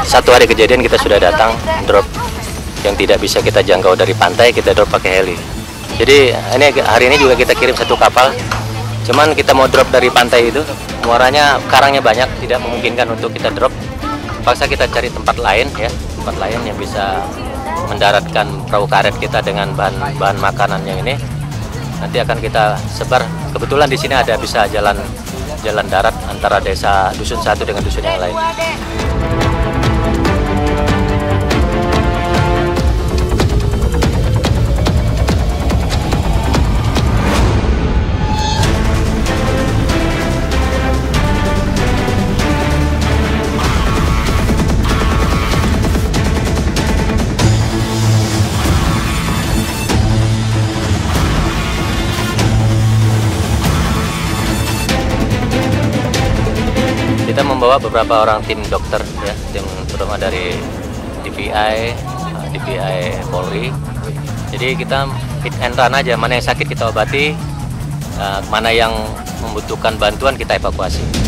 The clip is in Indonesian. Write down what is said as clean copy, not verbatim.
1 hari kejadian kita sudah datang drop yang tidak bisa kita jangkau dari pantai, kita drop pakai heli. Jadi hari ini juga kita kirim 1 kapal. Cuman kita mau drop dari pantai itu, muaranya karangnya banyak, tidak memungkinkan untuk kita drop. Paksa kita cari tempat lain ya, tempat lain yang bisa mendaratkan perahu karet kita dengan bahan makanan yang ini. Nanti akan kita sebar. Kebetulan di sini ada bisa jalan darat antara desa dusun satu dengan dusun yang lain. Kita membawa beberapa orang tim dokter ya, tim terutama dari DPI Polri. Jadi kita hit and run aja, mana yang sakit kita obati, mana yang membutuhkan bantuan kita evakuasi.